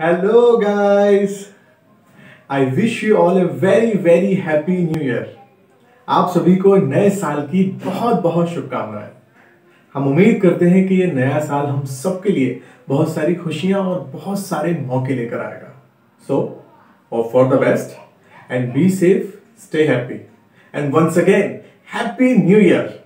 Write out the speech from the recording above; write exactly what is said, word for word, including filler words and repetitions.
Hello guys, I wish you all a very very happy new year. आप सभी को नए साल की बहुत बहुत शुभकामनाएं। हम उम्मीद करते हैं कि ये नया साल हम सबके लिए बहुत सारी खुशियां और बहुत सारे मौके लेकर आएगा। So, hope for the best and be safe, stay happy. And once again, Happy New Year!